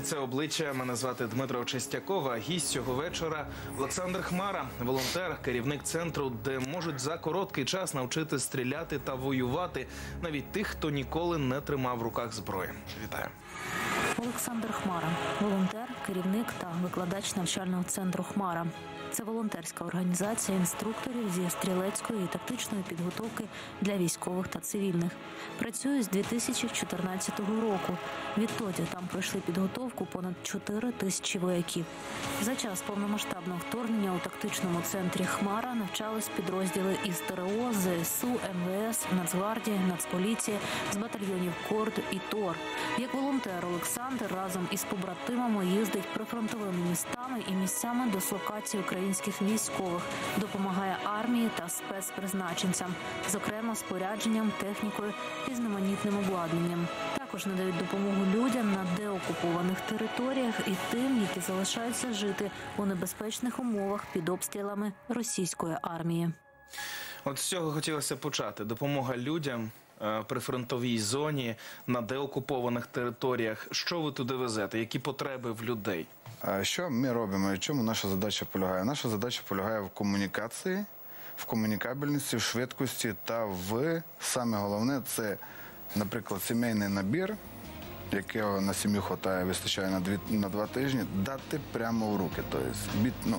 Це обличчя. Мене звати Дмитро Чистяков, а гість цього вечора Олександр Хмара, волонтер, керівник центру, де можуть за короткий час навчити стріляти та воювати навіть тих, хто ніколи не тримав в руках зброї. Вітаю. Олександр Хмара – волонтер, керівник та викладач навчального центру «Хмара». Це волонтерська організація інструкторів зі стрілецької і тактичної підготовки для військових та цивільних. Працює з 2014 року. Відтоді там пройшли підготовку понад 4 тисячі вояків. За час повномасштабного вторгнення у тактичному центрі «Хмара» навчались підрозділи із ТРО, ЗСУ, МВС, Нацгвардії, Нацполіції, з батальйонів КОРД і ТОР. Як волонтер Олександр разом із побратимами їздить прифронтовими містами і місцями дислокації українських військових, допомагає армії та спецпризначенцям, зокрема спорядженням, технікою, різноманітним обладнанням. Також надають допомогу людям на деокупованих територіях і тим, які залишаються жити у небезпечних умовах під обстрілами російської армії. От з цього хотілося почати. Допомога людям при фронтовій зоні, на деокупованих територіях. Що ви туди везете? Які потреби в людей? Що ми робимо? В чому наша задача полягає? Наша задача полягає в комунікації, в комунікабельності, в швидкості та в, саме головне, це, наприклад, сімейний набір, якого на сім'ю вистачає на 2 тижні, дати прямо в руки. Тобто,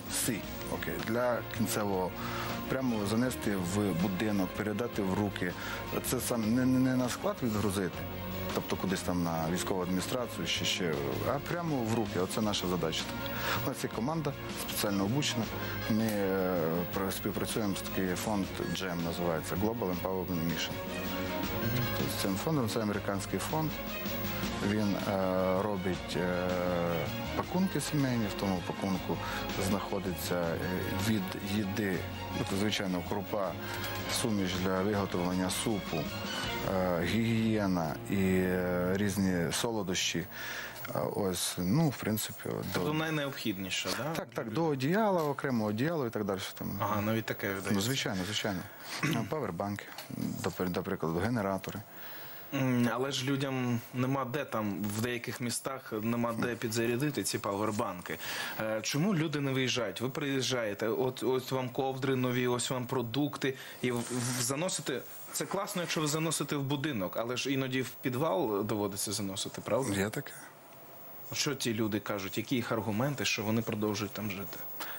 для кінцевого. Прямо занести в будинок, передати в руки. Це саме не на склад відгрузити, тобто кудись там на військову адміністрацію, а прямо в руки. Оце наша задача. У нас є команда спеціально обучена. Ми співпрацюємо з такий фонд GEM, називається Global Empowerment Mission. Тобто цим фондом, це американський фонд. Він робить пакунки сімейні, в тому пакунку знаходиться від їди, звичайно, крупа, суміш для виготовлення супу, гігієна і різні солодощі. Ось, в принципі... Тобто найнеобхідніше, так? Так, до одіяла, окремо одіяло і так далі. Ага, навіть таке видається. Звичайно. Павербанки, до прикладу, генератори. Але ж людям нема де там, в деяких містах нема де підзарядити ці павербанки. Чому люди не виїжджають? Ви приїжджаєте, ось вам ковдри нові, ось вам продукти, і заносите... Це класно, якщо ви заносите в будинок, але ж іноді в підвал доводиться заносити, правда? Є таке. Що ті люди кажуть? Які їх аргументи, що вони продовжують там жити?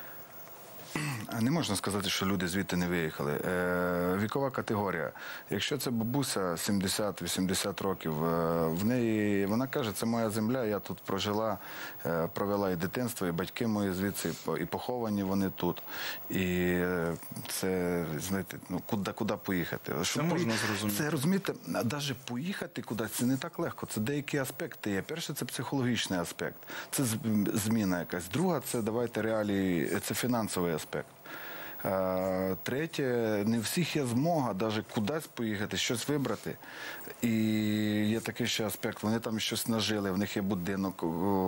Не можна сказати, що люди звідти не виїхали. Вікова категорія. Якщо це бабуся 70-80 років, вона каже, це моя земля, я тут прожила, провела і дитинство, і батьки мої звідси, і поховані вони тут. І це, знаєте, куди поїхати? Це можна зрозуміти. Це, розумієте, навіть поїхати кудись, це не так легко. Це деякі аспекти є. Перше, це психологічний аспект. Це зміна якась. Друга, це, давайте, реалії, це фінансовий аспект. Третє, не всіх є змога навіть кудись поїхати, щось вибрати. І є такий ще аспект, вони там щось нажили, в них є будинок,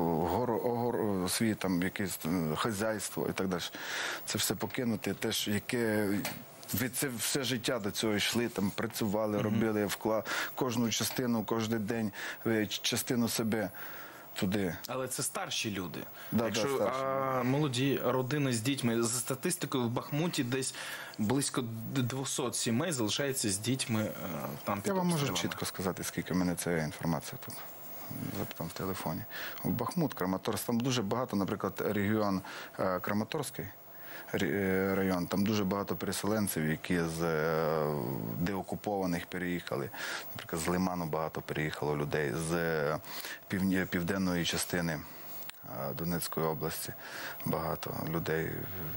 свій там якесь хазяйство і так далі. Це все покинути, теж яке... Ви це все життя до цього йшли, там працювали, робили кожну частину, кожен день, частину себе. Туди. Але це старші люди. Якщо молоді родини з дітьми, за статистикою в Бахмуті десь близько 200 сімей залишається з дітьми там під Я вам можу обстрілами. чітко сказати, скільки в мене ця інформація тут. Там в телефоні. В Бахмут, Краматорськ, там дуже багато, наприклад, регіон Краматорський район, там дуже багато переселенців, які з деокупованих переїхали. Наприклад, з Лиману багато переїхало людей, з південної частини Донецької області багато людей.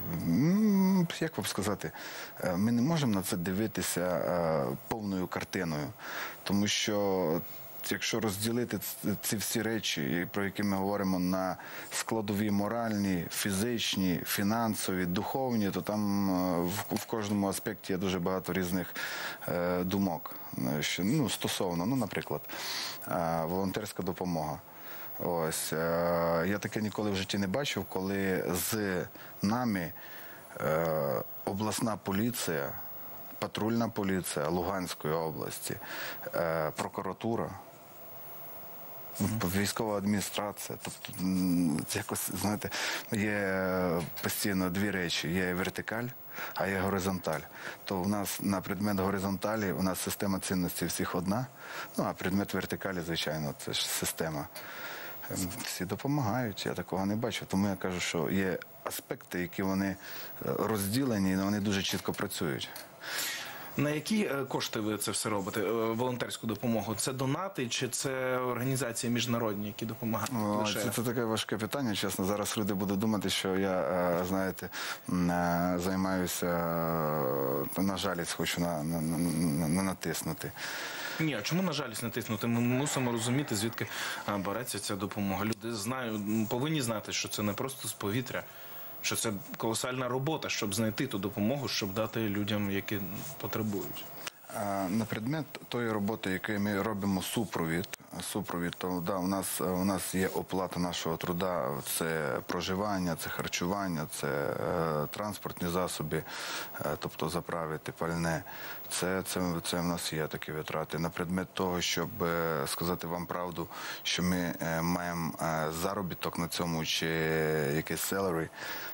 Як вам сказати, ми не можемо на це дивитися повною картиною, тому що якщо розділити ці всі речі, про які ми говоримо, на складові моральні, фізичні, фінансові, духовні, то там в кожному аспекті є дуже багато різних думок. Стосовно, наприклад, волонтерська допомога. Ось, я таке ніколи в житті не бачив, коли з нами обласна поліція, патрульна поліція Луганської області, прокуратура військова адміністрація. Тобто, якось, знаєте, є постійно дві речі. Є вертикаль, а є горизонталь. То у нас на предмет горизонталі у нас система цінностей всіх одна, ну а предмет вертикалі, звичайно, це ж система. Всі допомагають, я такого не бачу. Тому я кажу, що є аспекти, які вони розділені, але вони дуже чітко працюють. На які кошти ви це все робите, волонтерську допомогу? Це донати чи це організації міжнародні, які допомагають? Це таке важке питання, чесно. Зараз люди будуть думати, що я, знаєте, займаюся, на жалість хочу натиснути. Ні, а чому на жалість натиснути? Ми мусимо розуміти, звідки береться ця допомога. Люди повинні знати, що це не просто з повітря, що це колосальна робота, щоб знайти ту допомогу, щоб дати людям, які потребують. На предмет тої роботи, яку ми робимо супровід, то да, у нас є оплата нашого труда, це проживання, це харчування, це транспортні засоби, тобто заправити пальне. Це в нас є такі витрати. На предмет того, щоб сказати вам правду, що ми маємо заробіток на цьому чи якийсь salary,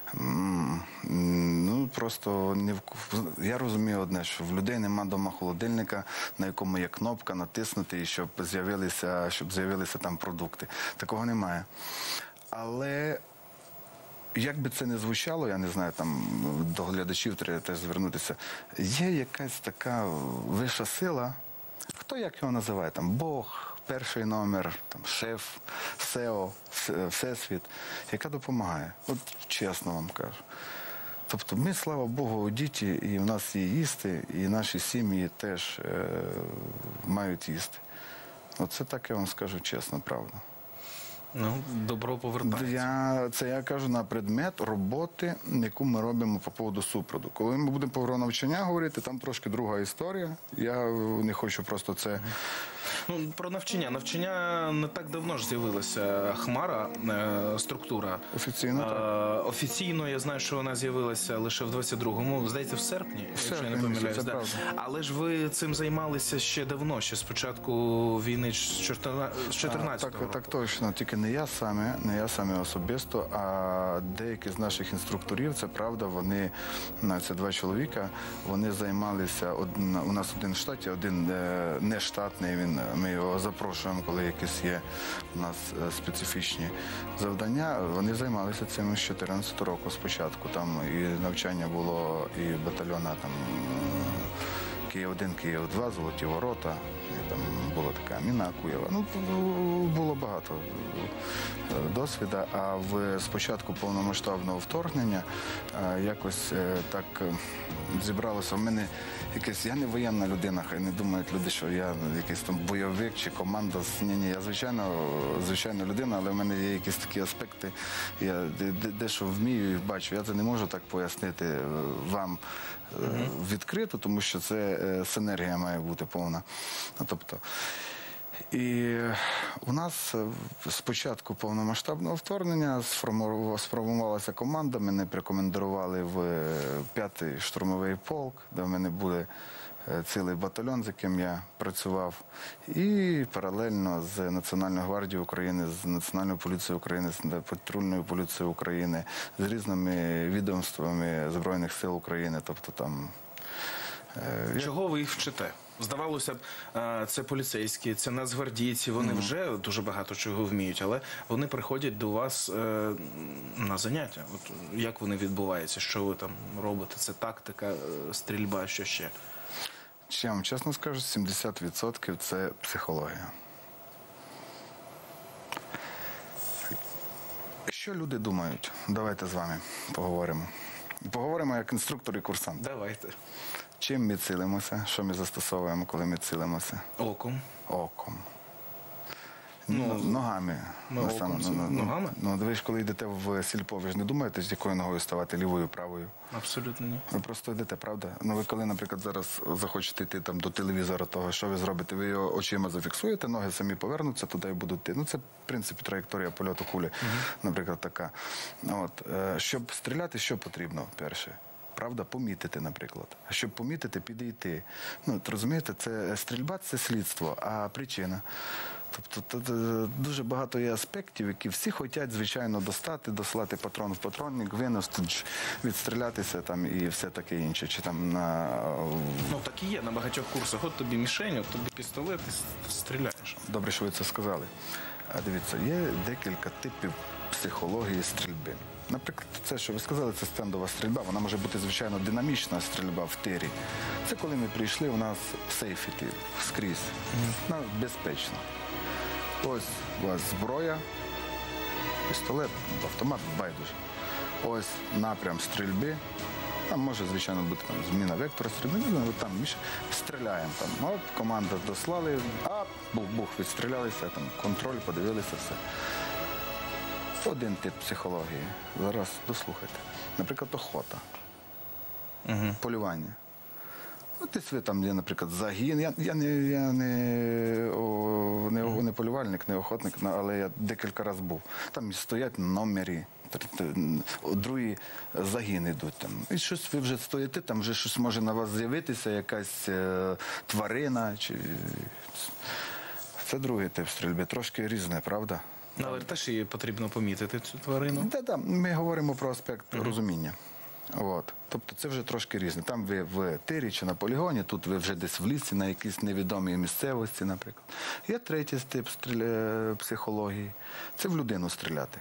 ну просто я розумію одне, що в людей нема вдома холодильника, на якому є кнопка натиснути і щоб з'явилися там продукти. Такого немає. Але як би це не звучало, я не знаю, там до глядачів треба теж звернутися, є якась така вища сила, хто як його називає, там Бог, перший номер, там шеф, СЕО, Всесвіт, яка допомагає. От чесно вам кажу. Тобто ми, слава Богу, діти, і в нас є їсти, і наші сім'ї теж мають їсти. Оце так я вам скажу чесно, правда. Ну, добро повертається. Я кажу на предмет роботи, яку ми робимо по поводу супроводу. Коли ми будемо про навчання говорити, там трошки друга історія. Я не хочу просто це... Ну, про навчання. Навчання не так давно ж з'явилася Хмара, структура. Офіційно, так. Офіційно я знаю, що вона з'явилася лише в 22-му, здається, в серпні, якщо я не помиляюсь. Це правда. Але ж ви цим займалися ще давно, ще з початку війни з 14-го року. Так точно, тільки не я саме особисто, а деякі з наших інструкторів, це правда, це два чоловіка, вони займалися, у нас один в штаті, один не штатний, ми його запрошуємо, коли якісь є у нас специфічні завдання. Вони займалися цим з 2014 року спочатку. Там і навчання було, і батальйона там Київ-1, Київ-2, Золоті Ворота, і там була така Міна Куєва. Ну, було багато досвіду, а з початку повномасштабного вторгнення якось так зібралося в мене якесь, я не воєнна людина, хай не думають люди, що я якийсь там бойовик чи команда. Ні, я звичайно людина, але в мене є якісь такі аспекти, я дещо вмію і бачу. Я це не можу так пояснити вам відкрито, тому що це синергія має бути повна. Тобто, і у нас з початку повномасштабного вторгнення сформувалася команда, мене прикомандирували в 5-й штурмовий полк, де в мене були цілий батальйон, з яким я працював, і паралельно з Національною гвардією України, з Національною поліцією України, з патрульною поліцією України, з різними відомствами Збройних сил України, тобто там... Чого ви їх вчите? Здавалося б, це поліцейські, це нацгвардійці, вони вже дуже багато чого вміють, але вони приходять до вас на заняття. От як вони відбуваються, що ви там робите? Це тактика, стрільба, що ще? Чесно скажу, 70% це психологія. Що люди думають? Давайте з вами поговоримо. Поговоримо як інструктор і курсант. Давайте. Чим ми цілимося? Що ми застосовуємо, коли ми цілимося? Оком. Оком. Ногами. Ногами? Ну, ви ж коли йдете в сільпо, ви ж не думаєте, з якою ногою ставати, лівою, правою? Абсолютно ні. Ви просто йдете, правда? Ну, ви коли, наприклад, зараз захочете йти там до телевізора того, що ви зробите, ви його очима зафіксуєте, ноги самі повернуться туди і будуть йти. Ну, це, в принципі, траєкторія польоту кулі, наприклад, така. От. Щоб стріляти, що потрібно, перше? Правда, помітити, наприклад. А щоб помітити, підійти. Ну, розумієте, стрільба – це слідство, а причина. Тобто тут дуже багато є аспектів, які всі хочуть, звичайно, достати, дослати патрон в патронник, винести, відстрілятися там і все таке інше. Чи там на... Ну так і є на багатьох курсах. От тобі мішень, от тобі пістолет і стріляєш. Добре, що ви це сказали. Дивіться, є декілька типів психології стрільби. Наприклад, це, що ви сказали, це стендова стрільба. Вона може бути, звичайно, динамічна стрільба в тирі. Це коли ми прийшли, у нас сейфіті скрізь. Вона безпечна. Ось у вас зброя, пістолет, автомат, байдуже. Ось напрям стрільби. Там може, звичайно, бути там, зміна вектора стрільби. Там стріляємо. Там, оп, команда дослали, бух-бух, відстрілялися, там, контроль, подивилися, все. Один тип психології. Зараз дослухайте. Наприклад, охота. Полювання. Ну, десь ви там є, наприклад, загін. Я не полювальник, не охотник, але я декілька разів був. Там стоять номері, другі загін йдуть. Там. І щось ви вже стоїте, там вже щось може на вас з'явитися, якась тварина. Це другий тип стрільби. Трошки різне, правда? Але теж її потрібно помітити, цю тварину. Так, ми говоримо про аспект розуміння. От. Тобто це вже трошки різне. Там ви в тирі чи на полігоні, тут ви вже десь в лісі, на якійсь невідомій місцевості, наприклад. Є третій тип психології. Це в людину стріляти.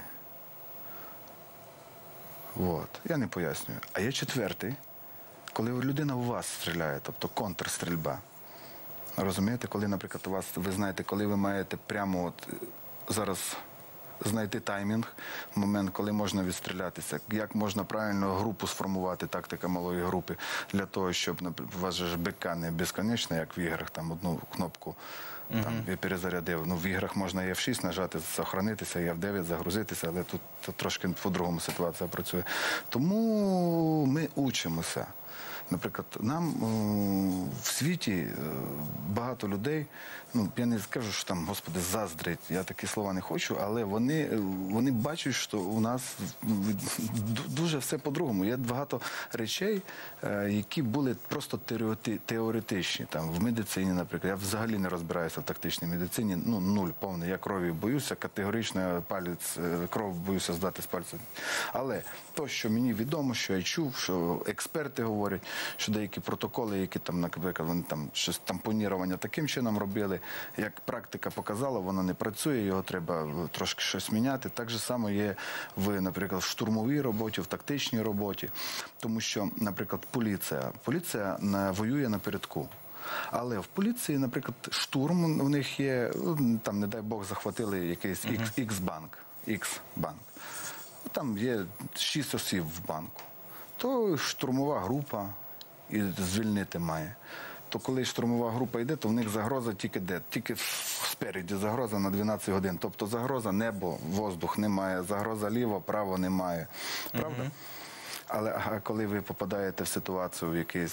От. Я не пояснюю. А є четвертий, коли людина у вас стріляє, тобто контрстрільба. Розумієте, коли, наприклад, у вас, ви знаєте, коли ви маєте прямо от зараз знайти таймінг, момент, коли можна відстрілятися, як можна правильно групу сформувати, тактика малої групи, для того, щоб, у вас же ж БК не безконечно, як в іграх, там одну кнопку там, і перезарядив. Ну, в іграх можна F6 нажати, сохранитися, F9 загрузитися, але тут трошки по-другому ситуація працює. Тому ми учимося. Наприклад, нам в світі багато людей, ну, я не скажу, що там, Господи, заздрять, я такі слова не хочу, але вони бачать, що у нас дуже все по-другому. Є багато речей, які були просто теоретичні. Там, в медицині, наприклад, я взагалі не розбираюся в тактичній медицині, ну, нуль повний. Я крові боюся, категорично кров боюся здати з пальця. Але то, що мені відомо, що я чув, що експерти говорять, що деякі протоколи, які там, наприклад, вони там щось тампонірування таким чином робили, як практика показала, воно не працює, його треба трошки щось міняти. Так же само є наприклад, в штурмовій роботі, в тактичній роботі. Тому що, наприклад, поліція воює напередку. Але в поліції, наприклад, штурм, у них є, там, не дай Бог, захватили якийсь X-банк. Там є 6 осіб в банку. То штурмова група і звільнити має. То коли штурмова група йде, то в них загроза тільки де? Тільки спереді загроза на 12 годин. Тобто загроза небо, воздух немає, загроза ліво, право немає. Правда? Але коли ви попадаєте в ситуацію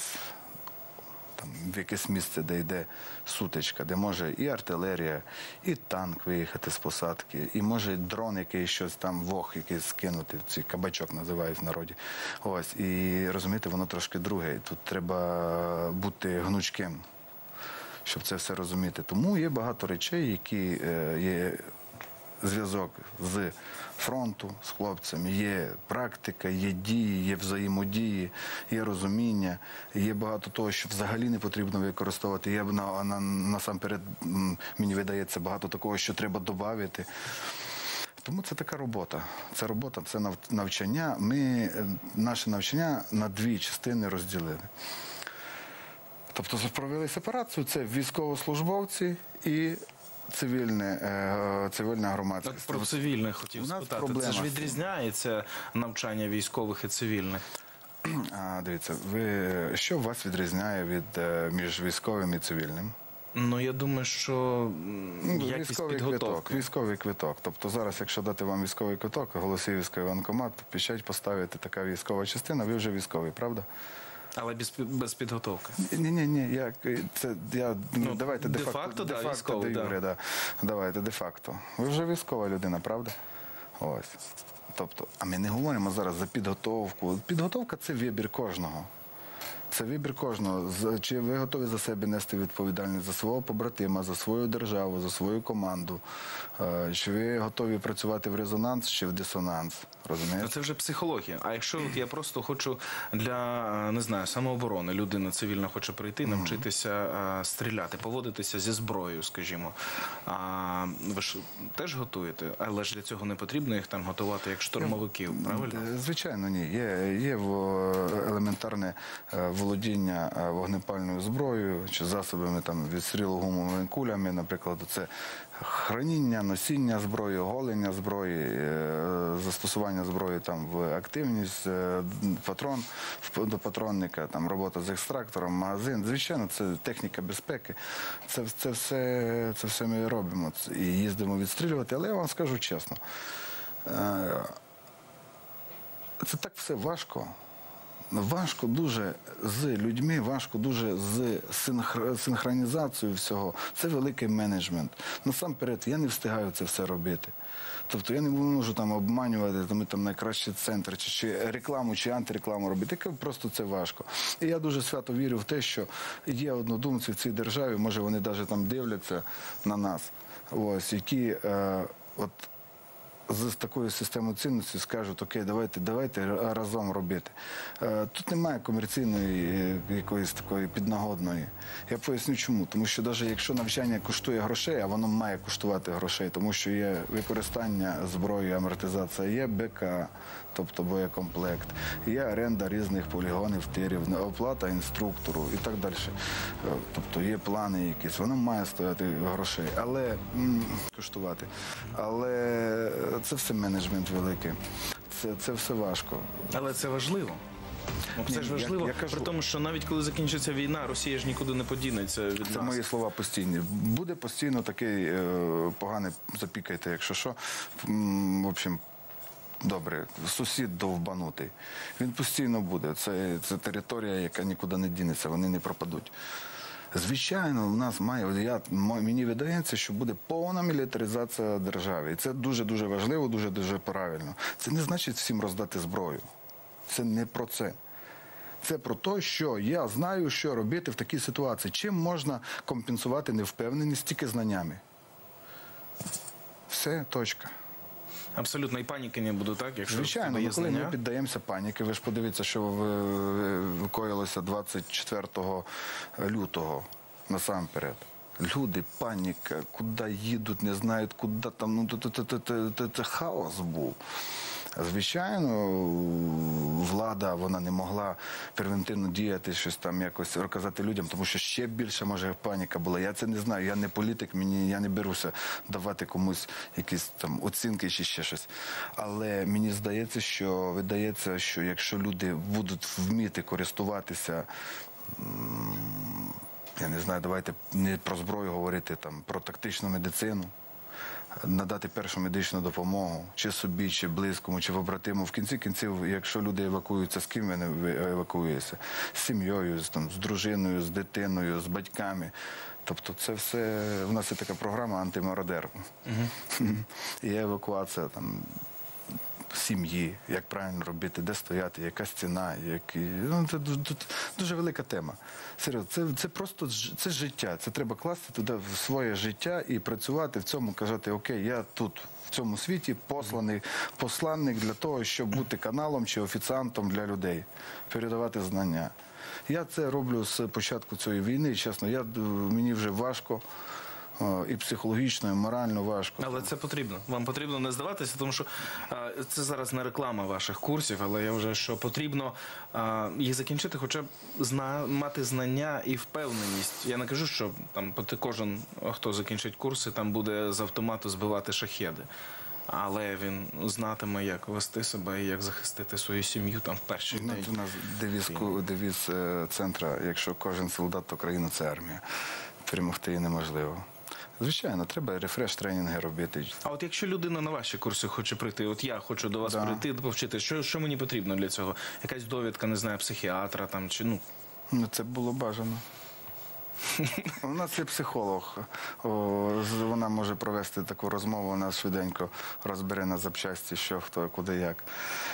в якесь місце, де йде сутичка, де може і артилерія, і танк виїхати з посадки, і може дрон якийсь щось там, вог якийсь скинути, цей кабачок називають в народі. Ось, і розумієте, воно трошки друге. Тут треба бути гнучким, щоб це все розуміти. Тому є багато речей, які є зв'язок з фронту, з хлопцями, є практика, є дії, є взаємодії, є розуміння, є багато того, що взагалі не потрібно використовувати. Є насамперед, мені видається, багато такого, що треба додати. Тому це така робота. Це робота, це навчання. Ми наше навчання на дві частини розділили. Тобто провели сепарацію, це військовослужбовці і цивільна громадськість. Про цивільних хотів спитати. Це ж відрізняється навчання військових і цивільних? Дивіться, що вас відрізняє між військовим і цивільним? Ну, я думаю, що якість підготовки. Військовий квиток. Тобто зараз, якщо дати вам військовий квиток, оголосив військовий воєнкомат, печать поставити така військова частина, ви вже військовий, правда? Але без підготовки. Ні. Давайте де-факто, військовий, да. Давайте де-факто. Ви вже військова людина, правда? Ось. Тобто, а ми не говоримо зараз за підготовку. Підготовка – це вибір кожного. Це вибір кожного. Чи ви готові за себе нести відповідальність за свого побратима, за свою державу, за свою команду? Чи ви готові працювати в резонанс чи в дисонанс? Розумієте? Це вже психологія. А якщо от я просто хочу для, не знаю, самооборони, людина цивільна хоче прийти, навчитися стріляти, поводитися зі зброєю, скажімо. Ви ж теж готуєте? Але ж для цього не потрібно їх там готувати як штурмовиків, правильно? Звичайно, ні. Є елементарне володіння вогнепальною зброєю чи засобами там, відстрілу гумовими кулями, наприклад, це храніння, носіння зброї, голення зброї, застосування зброї там, в активність, патрон до патронника, там, робота з екстрактором, магазин. Звичайно, це техніка безпеки. Це все ми робимо і їздимо відстрілювати. Але я вам скажу чесно, це так все важко. Важко дуже з людьми, важко дуже з синхронізацією всього. Це великий менеджмент. Насамперед, я не встигаю це все робити. Тобто я не можу там обманювати, ми там найкращий центр, чи рекламу, чи антирекламу робити. Просто це важко. І я дуже свято вірю в те, що є однодумці в цій державі, може вони навіть там дивляться на нас, ось, які з такою системою цінності скажуть, окей, давайте разом робити. Тут немає комерційної якоїсь такої піднагодної. Я поясню чому. Тому що навіть якщо навчання коштує грошей, а воно має коштувати грошей, тому що є використання зброї, амортизація, є БК, тобто боєкомплект, є оренда різних полігонів, тирів, оплата інструктору і так далі. Тобто є плани якісь, воно має стояти грошей, але коштувати. Але це все менеджмент великий, це все важко. Але це важливо. Це ж важливо, при тому, що навіть коли закінчиться війна, Росія ж нікуди не подінеться від нас. Це мої слова постійні. Буде постійно такий поганий, запікайте, якщо що. В общем, добре, сусід довбанутий. Він постійно буде. Це територія, яка нікуди не дінеться, вони не пропадуть. Звичайно, у нас мені видається, що буде повна мілітаризація держави. І це дуже-дуже важливо, дуже-дуже правильно. Це не значить всім роздати зброю. Це не про це. Це про те, що я знаю, що робити в такій ситуації. Чим можна компенсувати невпевненість тільки знаннями. Все, точка. Абсолютно, і паніки не буде, так? Якщо звичайно, є коли знання. ми піддаємося паніки, ви ж подивіться, що викоїлося 24 лютого насамперед. Люди, паніка, куди їдуть, не знають, куди там, це хаос був. Звичайно, влада, вона не могла превентивно діяти, щось там якось розказати людям, тому що ще більше, може, паніка була. Я це не знаю, я не політик, я не беруся давати комусь якісь там оцінки чи ще щось. Але мені здається, що якщо люди будуть вміти користуватися, я не знаю, давайте не про зброю говорити, там, про тактичну медицину, надати першу медичну допомогу, чи собі, чи близькому, чи побратиму. В кінці кінців, якщо люди евакуюються, з ким вони евакуюються? З сім'єю, з дружиною, з дитиною, з батьками. Тобто це все, у нас є така програма «Антимародер». І евакуація там сім'ї, як правильно робити, де стояти, яка стіна, це дуже велика тема. Серйозно, це просто це життя. Це треба класти туди в своє життя і працювати в цьому, казати, окей, я тут, в цьому світі посланник для того, щоб бути каналом чи офіціантом для людей, передавати знання. Я це роблю з початку цієї війни, чесно, мені вже важко. І психологічно, і морально важко. Але це потрібно. Вам потрібно не здаватися, тому що це зараз не реклама ваших курсів, але я вважаю, що потрібно їх закінчити, хоча б мати знання і впевненість. Я не кажу, що там кожен, хто закінчить курси, там буде з автомату збивати шахеди. Але він знатиме, як вести себе і як захистити свою сім'ю там в перший день. У нас девіз центра, якщо кожен солдат, то країна – це армія. Перемогти її неможливо. Звичайно, треба рефреш-тренінги робити. А от якщо людина на ваші курси хоче прийти, от я хочу до вас прийти, повчити, що мені потрібно для цього? Якась довідка, не знаю, психіатра там, чи Це було бажано. У нас є психолог, вона може провести таку розмову, вона швиденько розбере на запчасті, що, хто, куди, як.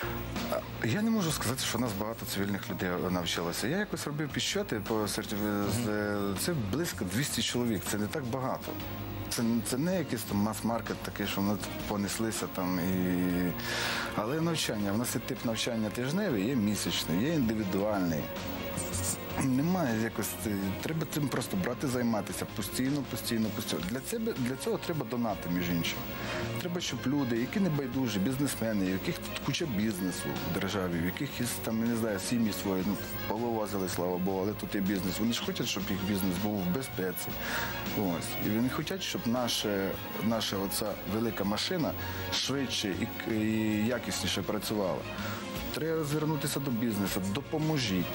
Я не можу сказати, що у нас багато цивільних людей навчилося. Я якось робив підсчоти, це близько 200 чоловік, це не так багато. Це не якийсь там мас-маркет такий, що вони понеслися там. Але навчання, в нас є тип навчання тижневий, є місячний, є індивідуальний. Немає якось, треба цим просто брати, займатися постійно. Для цього треба донати, між іншим. Треба, щоб люди, які не байдужі, бізнесмени, у яких тут куча бізнесу в державі, в яких там, я не знаю, сім'ї свої, повивозили, слава Богу, але тут є бізнес. Вони ж хочуть, щоб їх бізнес був в безпеці. Ось. І вони хочуть, щоб наша оця велика машина швидше і якісніше працювала. Треба звернутися до бізнесу, допоможіть.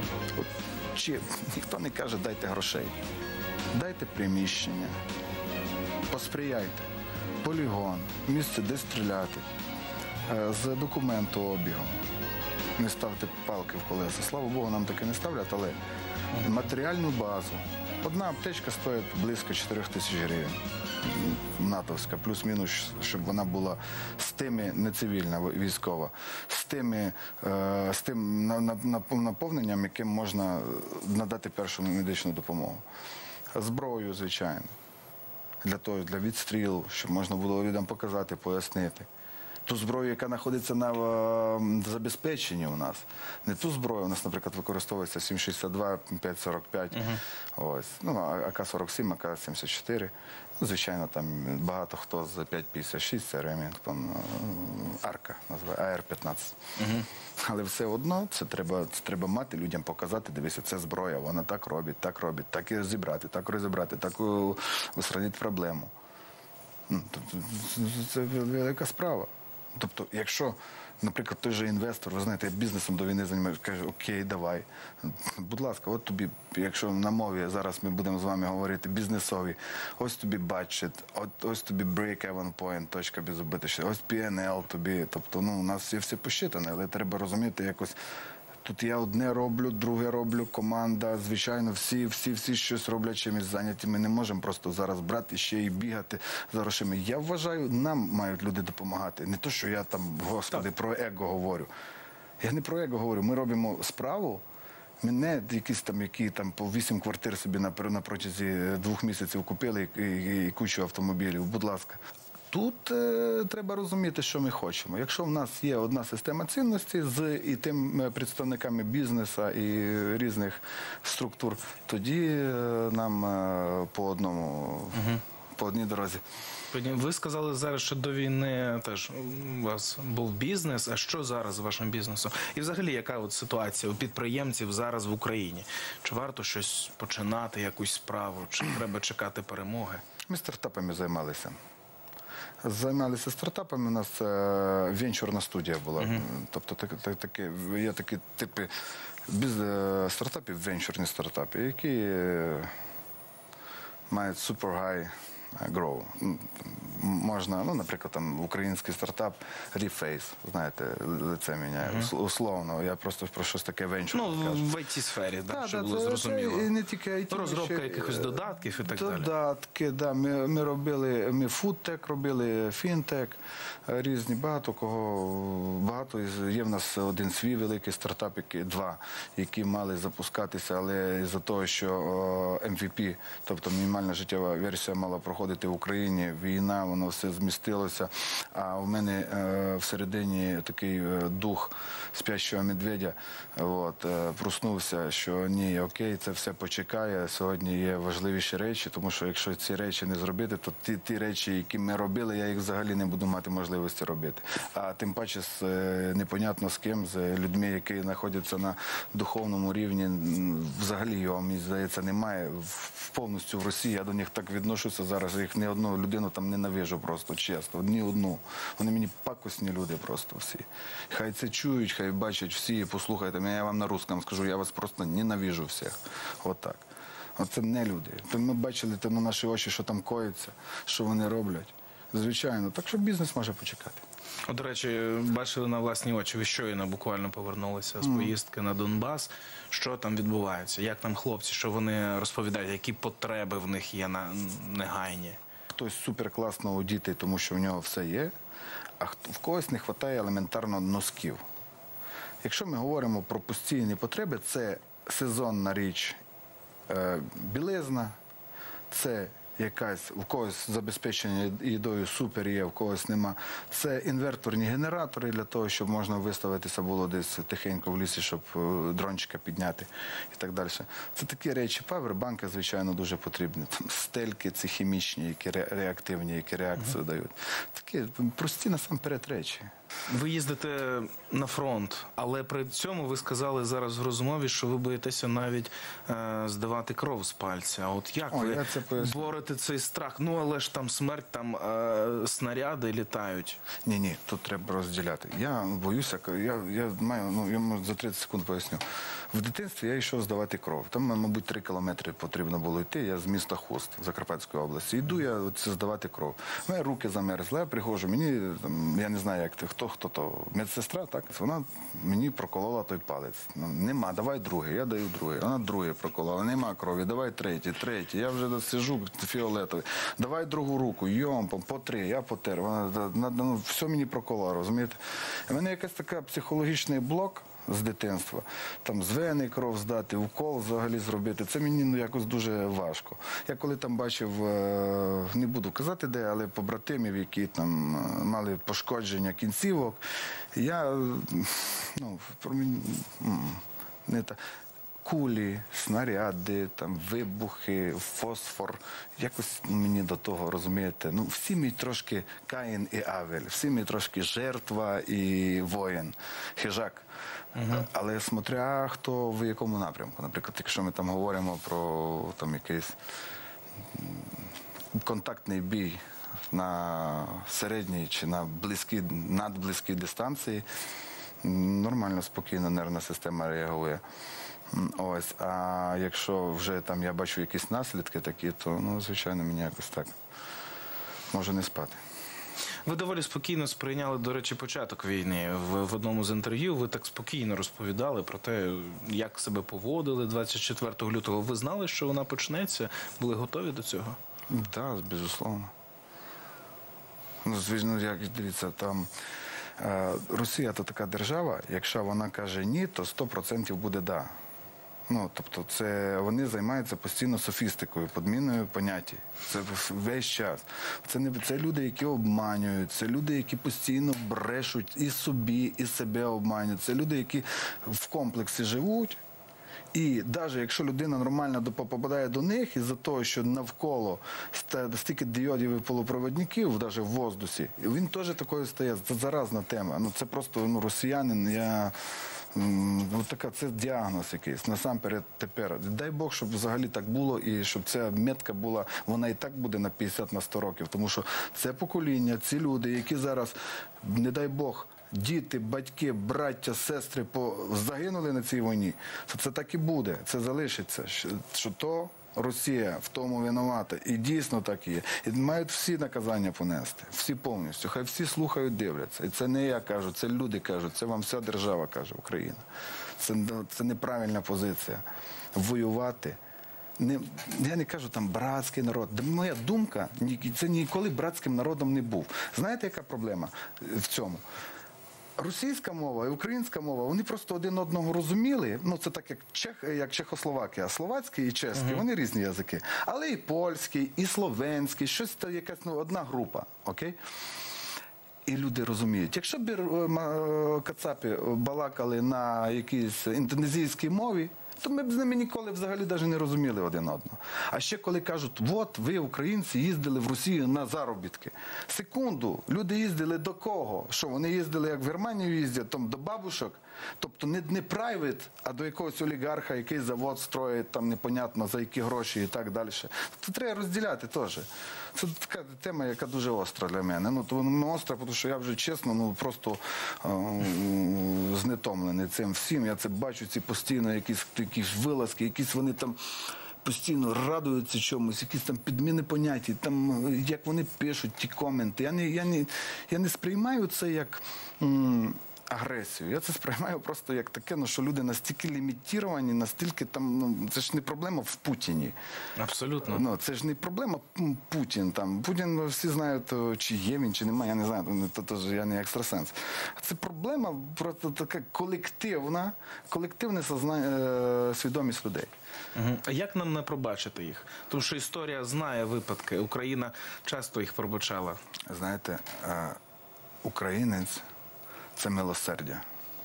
Ніхто не каже, дайте грошей. Дайте приміщення, посприяйте, полігон, місце, де стріляти, з документообігом. Не ставте палки в колеса. Слава Богу, нам таке не ставлять, але матеріальну базу. Одна аптечка стоїть близько 4 тисяч гривень. Натовська, плюс-мінус, щоб вона була з тими, не цивільна, військова, з тим наповненням, яким можна надати першу медичну допомогу. Зброю, звичайно, для відстрілу, щоб можна було людям показати, пояснити. Ту зброю, яка знаходиться на забезпеченні у нас. Не ту зброю, у нас, наприклад, використовується 7,62, 5,45, ось, АК-47, АК-74. Звичайно, там багато хто з 5,56, це Ремінгтон, Арка, називає, АР-15. Але все одно це треба мати, людям показати, дивися, це зброя, вона так робить, так і розібрати, так устранити проблему. Це велика справа. Тобто, якщо, наприклад, той же інвестор, ви знаєте, бізнесом до війни займається, каже, окей, давай, будь ласка, от тобі, якщо на мові, зараз ми будемо з вами говорити бізнесові, ось тобі бачить, ось тобі break-even point, точка безубиточна, ось P&L тобі, тобто, у нас все посчитане, але треба розуміти якось, тут я одне роблю, друге роблю, команда, звичайно, всі щось роблять, чимось зайняті. Ми не можемо просто зараз брати ще і бігати за грошима. Я вважаю, нам мають люди допомагати. Не то, що я там, господи, про его говорю. Я не про его говорю. Ми робимо справу. Ми не якісь там, які там по 8 квартир собі на протязі 2 місяців купили і кучу автомобілів. Будь ласка. Тут треба розуміти, що ми хочемо. Якщо в нас є одна система цінностей з і тим представниками бізнесу і різних структур, тоді нам по одній дорозі. Ви сказали зараз, що до війни теж у вас був бізнес. А що зараз з вашим бізнесом? І взагалі, яка от ситуація у підприємців зараз в Україні? Чи варто щось починати, якусь справу? Чи треба чекати перемоги? Ми стартапами займалися. Займалися стартапами, у нас венчурна студія була. Тобто є такі типи стартапів, венчурні стартапи, які мають super high grow. Можна, наприклад, там український стартап Reface, знаєте, лице міняє, условно. Я просто про щось таке венчурне кажу. В IT-сфері, щоб було зрозуміло. І не тільки IT. Розробка якихось додатків і так далі. Додатки, да. Ми робили, фудтек робили, фінтек, різні, багато. Є в нас один свій великий стартап, два, які мали запускатися, але із-за того, що MVP, тобто мінімальна життєва версія мала проходити в Україні, війна, воно все змістилося, а в мене всередині такий дух спящого медведя проснувся, що ні, окей, це все почекає, сьогодні є важливіші речі, тому що якщо ці речі не зробити, то ті речі, які ми робили, я їх взагалі не буду мати можливості робити. А тим паче непонятно з ким, з людьми, які знаходяться на духовному рівні, взагалі його, мені здається, немає. Повністю в Росії я до них так відношуся зараз, їх ні одну людину там ненавижу просто, чесно, ні одну. Вони мені пакосні люди просто всі. Хай це чують, хай бачать всі, послухайте мене, я вам на русском скажу, я вас просто ненавижу всіх. Отак. Оце не люди. Ми бачили на наші очі, що там коїться, що вони роблять. Звичайно. Так що бізнес може почекати. До речі, бачили на власні очі, ви щойно буквально повернулися з поїздки на Донбас. Що там відбувається? Як там хлопці, що вони розповідають, які потреби в них є негайні? Хтось суперкласно одітий, тому що в нього все є. а в когось не вистачає елементарно носків. Якщо ми говоримо про постійні потреби, це сезонна річ, білизна, це якась, в когось забезпечення їдою супер є, в когось нема. Це інверторні генератори для того, щоб можна виставитися було десь тихенько в лісі, щоб дрончика підняти і так далі. Це такі речі. Павербанки, звичайно, дуже потрібні. Там стельки ці хімічні, які реактивні, які реакцію дають. Такі прості насамперед речі. Ви їздите на фронт, але при цьому ви сказали зараз в розмові, що ви боїтеся навіть здавати кров з пальця. От як ви борете цей страх? Ну, але ж там смерть, там снаряди літають. Ні, тут треба розділяти. Я боюся, я маю, за 30 секунд поясню. В дитинстві я йшов здавати кров. Там, мабуть, 3 кілометри потрібно було йти. Я з міста Хуст, Закарпатської області. Йду я здавати кров. Мої руки замерзли, я приходжу, мені, я не знаю, як хто то, медсестра, так? Вона мені проколола той палець. Нема, давай другий, я даю другий. Вона другий проколола, нема крові, давай третій. Я вже сижу фіолетовий. Давай другу руку, йомпом, по 3, я потер. Вона все мені проколола, розумієте? У мене якийсь такий психологічний блок з дитинства. Там з вени кров здати, укол взагалі зробити. Це мені якось дуже важко. Я коли там бачив, не буду казати де, але побратимів, які там мали пошкодження кінцівок, я, не так. Кулі, снаряди, там, вибухи, фосфор. Якось мені до того, розумієте, всі ми трошки Каїн і Авель, всі ми трошки жертва і воїн, хижак. Але смотря хто в якому напрямку. Наприклад, якщо ми там говоримо про там якийсь контактний бій на середній чи на надблизькій дистанції, нормально, спокійно нервна система реагує. Ось, а якщо вже там я бачу якісь наслідки такі, то, звичайно, мені якось так може не спати. Ви доволі спокійно сприйняли, до речі, початок війни. В одному з інтерв'ю ви так спокійно розповідали про те, як себе поводили 24 лютого. Ви знали, що вона почнеться? Були готові до цього? Так, безусловно. Як дивіться, там Росія – то така держава, якщо вона каже ні, то 100% буде да. Тобто вони займаються постійно софістикою, підміною понять. Це весь час. Це люди, які обманюють, це люди, які постійно брешуть і собі, і себе обманюють. Це люди, які в комплексі живуть. І навіть якщо людина нормально попадає до них, із-за того, що навколо стільки діодів і полупроводників, навіть в воздусі, він теж такою стає. Це заразна тема. Це просто росіянин, це діагноз якийсь, насамперед тепер. Дай Бог, щоб взагалі так було і щоб ця метка була, вона і так буде на 50, на 100 років. Тому що це покоління, ці люди, які зараз, не дай Бог, діти, батьки, браття, сестри загинули на цій війні, то це так і буде, це залишиться. Що то Росія в тому винувата. І дійсно так і є. І мають всі наказання понести, всі повністю. Хай всі слухають, дивляться. І це не я кажу, це люди кажуть, це вам вся держава каже, Україна. Це неправильна позиція. Воювати. Я не кажу там братський народ. Моя думка, це ніколи братським народом не був. Знаєте, яка проблема в цьому? Російська мова і українська мова, вони просто один одного розуміли. Це так, як Чехословакія, словацький і чеський, вони різні язики. Але і польський, і словенський, щось якась одна група, окей? І люди розуміють. Якщо б кацапи балакали на якійсь індонезійській мові, то ми б з ними ніколи взагалі навіть не розуміли один одного. А ще коли кажуть, от ви, українці, їздили в Росію на заробітки. Секунду, люди їздили до кого? Що, вони їздили, як в Германію їздять, там, до бабушок? Тобто не private, а до якогось олігарха, який завод строїть, там непонятно за які гроші і так далі. Це треба розділяти теж. Це така тема, яка дуже остра для мене. Вона остра, тому що я вже чесно, просто знетомлений цим всім. Я це бачу, ці постійно якісь вилазки, якісь вони там постійно радуються чомусь, якісь там підміни поняття, там, як вони пишуть ті коменти. Я не сприймаю це як агресію. Я це сприймаю просто як таке, ну, що люди настільки лімітовані, настільки там, ну, це ж не проблема в Путіні. Абсолютно. Ну, це ж не проблема Путін. Там. Путін, всі знають, чи є він, чи немає, я не знаю, я не екстрасенс. Це проблема просто така колективна свідомість людей. А як нам не пробачити їх? Тому що історія знає випадки. Україна часто їх пробачала. Знаєте, українець – це милосердя.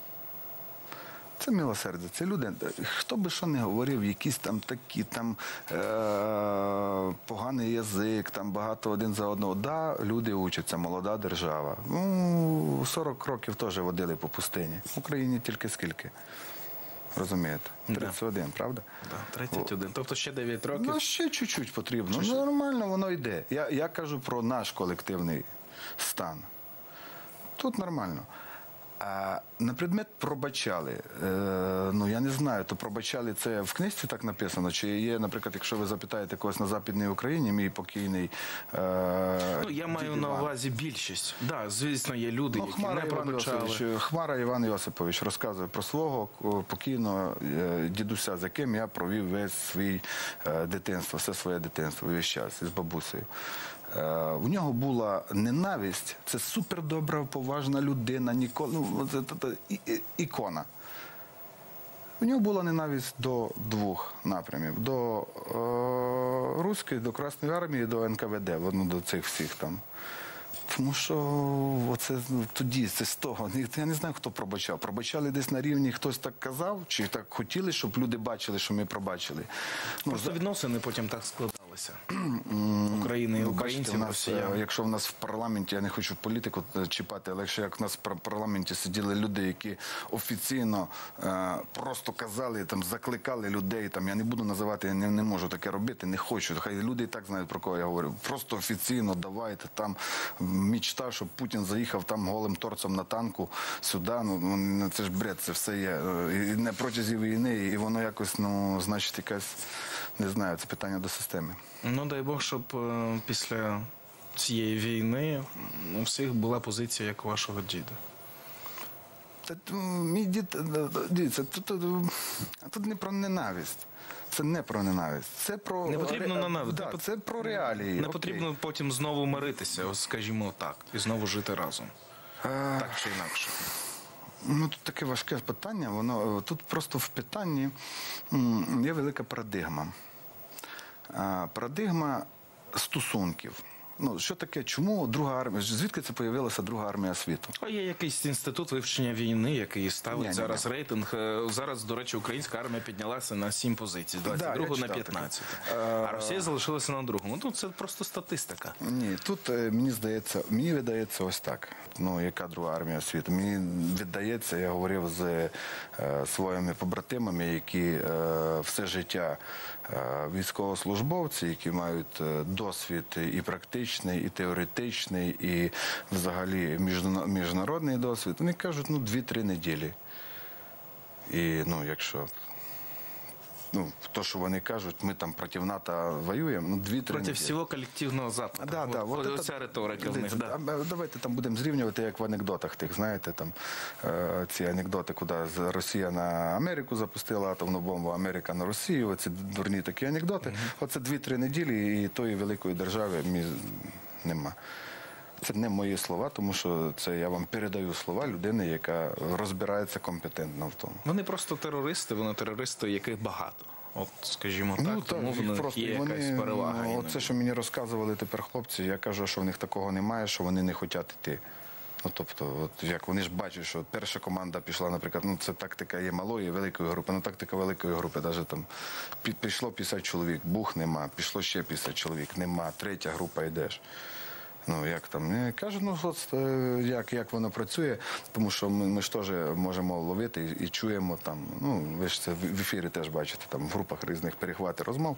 Це милосердя, це люди, хто би що не говорив, якісь там такі, там поганий язик, там багато один за одного. Да, люди учаться, молода держава. Ну, 40 років теж водили по пустині. В Україні тільки скільки? Розумієте? 31, правда? Так, 31. Тобто ще 9 років. Ну, ще чуть-чуть потрібно. Ну, нормально воно йде. Я кажу про наш колективний стан. Тут нормально. А на предмет пробачали, ну я не знаю, то пробачали це в книжці так написано, чи є, наприклад, якщо ви запитаєте когось на Западній Україні, мій покійний ну, я маю на увазі більшість. Так, да, звісно, є люди, які не пробачали. Хмара Іван Йосипович розказує про свого покійного дідуся, з яким я провів весь свій дитинство, все своє дитинство, весь час, із бабусею. У нього була ненависть, це супердобра, поважна людина, ніколи, ну, ікона. У нього була ненависть до двох напрямів, до Руської, до Красної армії, до НКВД, до цих всіх там. Тому що оце, тоді, це з того, я не знаю, хто пробачав. Пробачали десь на рівні, хтось так казав, чи так хотіли, щоб люди бачили, що ми пробачили. Просто відносини потім так складалися. України і українців, росіян. Якщо в нас в парламенті, я не хочу політику чіпати, але якщо як в нас в парламенті сиділи люди, які офіційно просто казали, там, закликали людей, там, я не буду називати, я не можу таке робити, не хочу. Хай люди і так знають, про кого я говорю. Просто офіційно давайте там мечта, щоб Путін заїхав там голим торцем на танку сюди, ну це ж бред, це все є. І не протягом війни, і воно якось, ну, значить, якась, не знаю, це питання до системи. Ну, дай Бог, щоб після цієї війни у всіх була позиція, як у вашого діда. Мій дід, дивіться, тут не про ненависть. Це не про ненависть. Це про... Не потрібно ненависть. Да, це про реалії. Не потрібно потім знову миритися, скажімо так, і знову жити разом. Так чи інакше. Ну, тут таке важке питання. Воно, тут просто в питанні є велика парадигма. Парадигма стосунків. Ну, що таке, чому друга армія, звідки це появилася друга армія світу? А є якийсь інститут вивчення війни, який ставить зараз рейтинг. Зараз, до речі, українська армія піднялася на 7 позицій, з 22 на 15. А Росія залишилася на другому. Ну, це просто статистика. Ні, тут мені видається ось так. Ну, яка друга армія світу? Мені видається, я говорив з своїми побратимами, які все життя військовослужбовці, які мають досвід і практичний, і теоретичний, і взагалі міжнародний досвід. Вони кажуть, ну, 2-3 неділі. І, ну, якщо... Ну, то, що вони кажуть, ми там проти НАТО воюємо, ну, 2-3 неділі. Проти всього колективного Западу. Да, оця риторика в них, да. Давайте там будемо зрівнювати, як в анекдотах тих, знаєте, там ці анекдоти, куди Росія на Америку запустила атомну бомбу, Америка на Росію, оці дурні такі анекдоти. Оце 2-3 неділі, і тої великої держави нема. Це не мої слова, тому що це я вам передаю слова людини, яка розбирається компетентно в тому. Вони просто терористи, яких багато. От, скажімо так, тому в них є якась перевага. Оце, що мені розказували тепер хлопці, я кажу, що в них такого немає, що вони не хочуть йти. Ну, тобто, от як вони ж бачать, що перша команда пішла, наприклад, ну це тактика є малої, великої групи, ну тактика великої групи, навіть там пішло 50 чоловік, бух нема, пішло ще 50 чоловік, нема, третя група йдеш. Ну, як там, кажуть, ну, от, як воно працює, тому що ми ж теж можемо ловити і чуємо там, ну, ви ж це в ефірі теж бачите, там в групах різних перехвати розмов.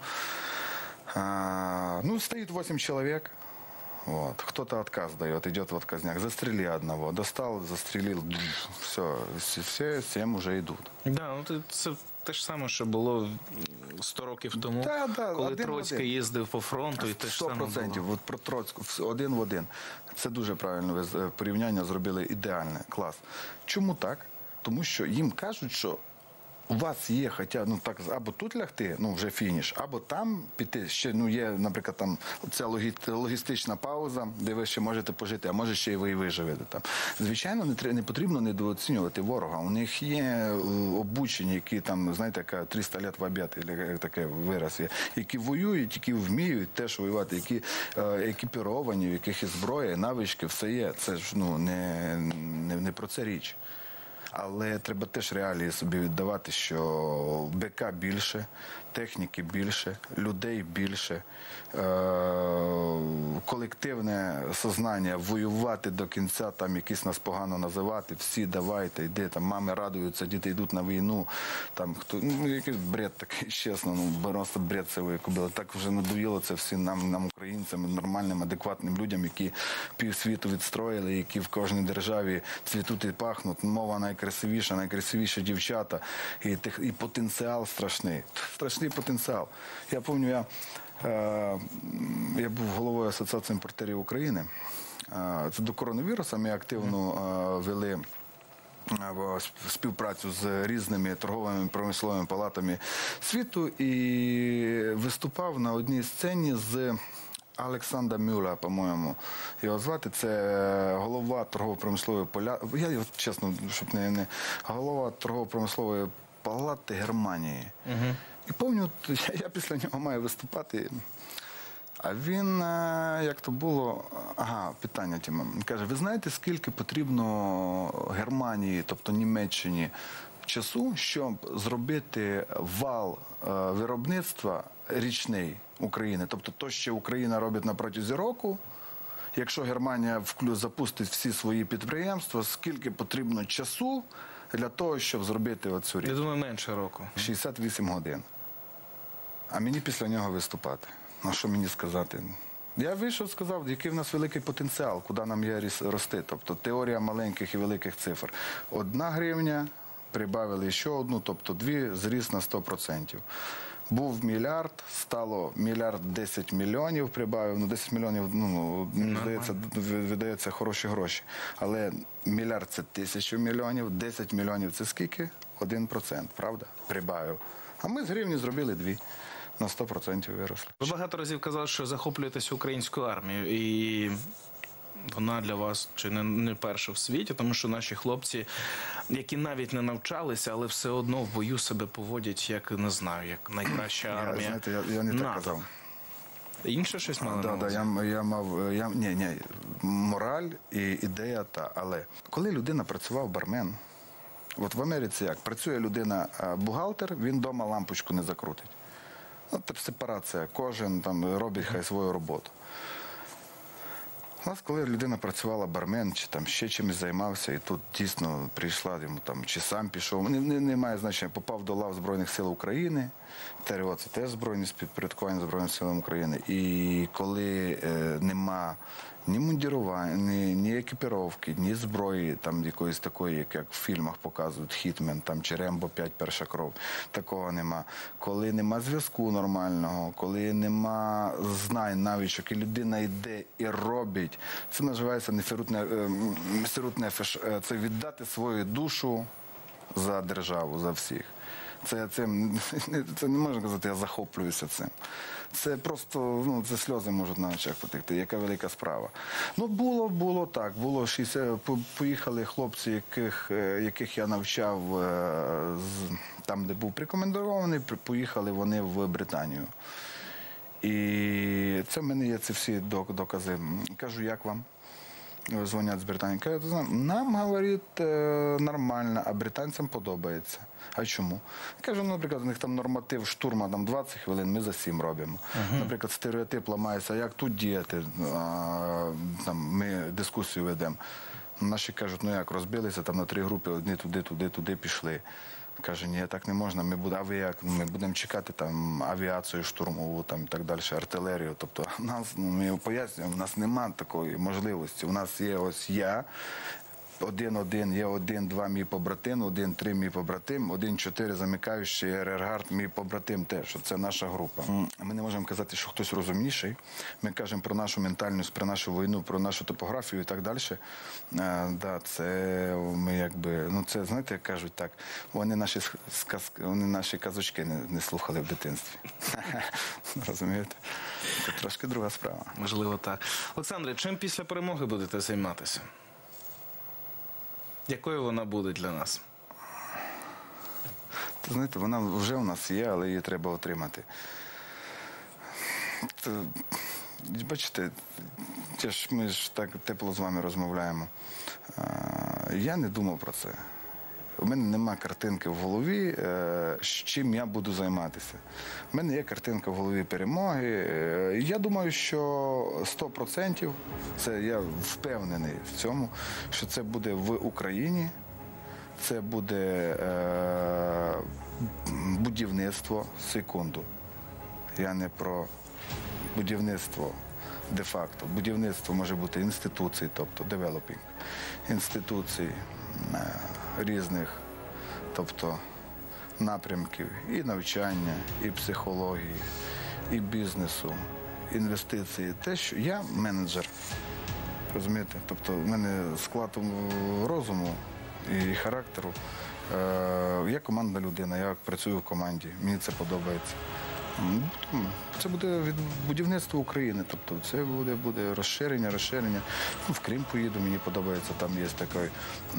Ну, стоит 8 человек, вот, кто-то отказ дает, идет в отказняк, застрели одного, достал, застрелил, все 7 уже идут. Да, ну, це те ж саме, що було 100 років тому, коли Троцький їздив по фронту, і те ж саме було. 100%. От про Троцького, один в один. Це дуже правильно, ви порівняння зробили ідеальне, клас. Чому так? Тому що їм кажуть, що у вас є, хоча, або тут лягти, вже фініш, або там піти, ще, є, наприклад, там, ця логістична пауза, де ви ще можете пожити, а може ще й ви виживете там. Звичайно, не потрібно недооцінювати ворога. У них є обучені, які там, знаєте, яка 300 лет в обід, таке вираз є, які воюють, які вміють теж воювати, які екіпіровані, в яких і зброя, навички, все є. Це ж, не про це річ. Але треба теж реалії собі віддавати, що БК більше, техніки більше, людей більше, колективне сознання, воювати до кінця, там якісь нас погано називати, всі давайте, йди, там мами радуються, діти йдуть на війну, там хто, якийсь бред такий, чесно, просто бред це викупили. Так вже надоїло це всім нам, українцям, нормальним, адекватним людям, які півсвіту відстроїли, які в кожній державі цвітуть і пахнуть, мова найкрасивіша дівчата, і потенціал страшний. Страшний потенціал. Я пам'ятаю, я був головою Асоціації імпортерів України. Це до коронавірусу ми активно вели співпрацю з різними торговими промисловими палатами світу і виступав на одній сцені з Олександра Мюля, по-моєму, його звати. Це голова торгово-промислової палати, я його, чесно, щоб голова торгово-промислової палати Германії. І пам'ятаю, я після нього маю виступати. А він, як то було, питання Тіма, каже, ви знаєте, скільки потрібно Германії, тобто Німеччині, часу, щоб зробити вал виробництва річний України? Тобто то, що Україна робить на протязі року, якщо Германія запустить всі свої підприємства, скільки потрібно часу для того, щоб зробити оцю річ? Я думаю, менше року. 68 годин. А мені після нього виступати. А що мені сказати? Я вийшов, сказав, який в нас великий потенціал, куди нам є рости. Тобто теорія маленьких і великих цифр. 1 гривня, прибавили ще одну, тобто 2, зріс на 100%. Був мільярд, стало мільярд 10 мільйонів, прибавив. 10 мільйонів, видається хороші гроші. Але мільярд – це 1000 мільйонів, 10 мільйонів – це скільки? 1%, правда? Прибавив. А ми з гривні зробили 2. На 100% виросли. Ви багато разів казали, що захоплюєтесь українською армією, і вона для вас чи не перша в світі, тому що наші хлопці, які навіть не навчалися, але все одно в бою себе поводять, як, не знаю, як найкраща армія. Я не так казав. Інше щось мали на увазі? Я мав, мораль і ідея та, але коли людина працював бармен, от в Америці як, працює людина бухгалтер, він вдома лампочку не закрутить. Сепарація, кожен там робить хай свою роботу. У нас, коли людина працювала бармен, чи там ще чимось займався, і тут дійсно прийшла йому там, чи сам пішов, не має значення, попав до лав Збройних сил України, ТРО – це теж збройні підпорядкування Збройним силам України, і коли нема ні мундірування, ні екіпіровки, ні зброї, там якоїсь такої, як в фільмах показують, Хітмен, там, чи Рембо 5, перша кров, такого нема. Коли нема зв'язку нормального, коли нема знань, навичок, і людина йде і робить, це називається месерут нефеш, це віддати свою душу за державу, за всіх. Це не можна казати, я захоплююся цим. Це просто, це сльози можуть на очах потекти. Яка велика справа. Було так. Було 60, поїхали хлопці, яких я навчав там, де був прикомендований, поїхали вони в Британію. І це в мене є ці всі докази. Кажу, як вам? Дзвонять з Британії. Кажуть, нам, говорить, нормально, а британцям подобається. А чому? Кажу, наприклад, у них там норматив штурма, там 20 хвилин, ми за 7 робимо. Наприклад, стереотип ламається, а як тут діяти? Там, ми дискусію ведемо. Наші кажуть, як, розбилися там на 3 групи, одні туди пішли. Каже, ні, так не можна, а ви як? Ми будемо чекати там авіацію штурмову, там, і так далі, артилерію. Тобто, ми пояснюємо, у нас немає такої можливості. У нас є ось я, 1-1, є 1-2 мій побратим, 1-3 мій побратим, 1-4 замикаючий, Рергард мій побратим теж. Це наша група. Ми не можемо казати, що хтось розумніший. Ми кажемо про нашу ментальність, про нашу війну, про нашу топографію і так далі. Да, це ми якби, ну це, знаєте, як кажуть так, вони наші казочки не слухали в дитинстві. Розумієте? Це трошки друга справа. Можливо, так. Олександре, чим після перемоги будете займатися? Якою вона буде для нас? Знаєте, вона вже у нас є, але її треба отримати. Бачите, ми ж так тепло з вами розмовляємо. Я не думав про це. У мене нема картинки в голові, з чим я буду займатися. У мене є картинка в голові перемоги. Я думаю, що 100%, це я впевнений в цьому, що це буде в Україні, це буде будівництво, секунду. Я не про будівництво де-факто. Будівництво може бути інституцій, тобто девелопінг, інституцій різних, тобто напрямків і навчання, і психології, і бізнесу, інвестиції. Те, що я менеджер, розумієте? Тобто в мене склад розуму і характеру. Я командна людина, я працюю в команді, мені це подобається. Це буде будівництво України, тобто це буде розширення. В Крим поїду, мені подобається, там є такий,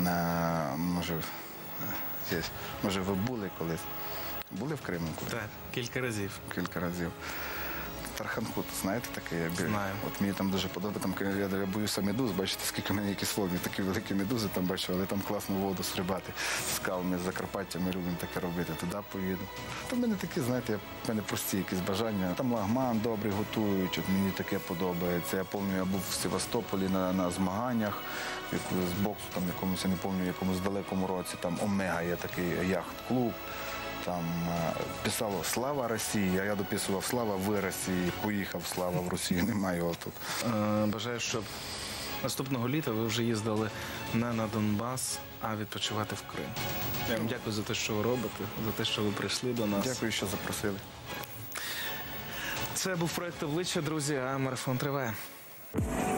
може ви були колись? Були в Криму колись? Так, кілька разів. Кілька разів. Тарханкут, знаєте такий? Знаю. От мені там дуже подобається, там я боюся медуз, бачите, скільки в мене якісь вогні, такі великі медузи там бачу, але там класно воду стрибати. Скал, ми з Закарпаття, ми любимо таке робити, туди поїду. То в мене такі, знаєте, в мене прості якісь бажання. Там лагман добрий готують, от мені таке подобається. Я пам'ятаю, я був в Севастополі на змаганнях, з боксу, там якомусь, я не пам'ятаю, якомусь далекому році, там Омега є такий яхт-клуб. Там писало «Слава Росії», а я дописував «Слава в Росії», поїхав «Слава в Росію», немає його тут. Бажаю, щоб наступного літа ви вже їздили не на Донбас, а відпочивати в Крим. Я вам дякую за те, що ви робите, за те, що ви прийшли до нас. Дякую, що запросили. Це був проект «Обличчя», друзі, а марафон триває.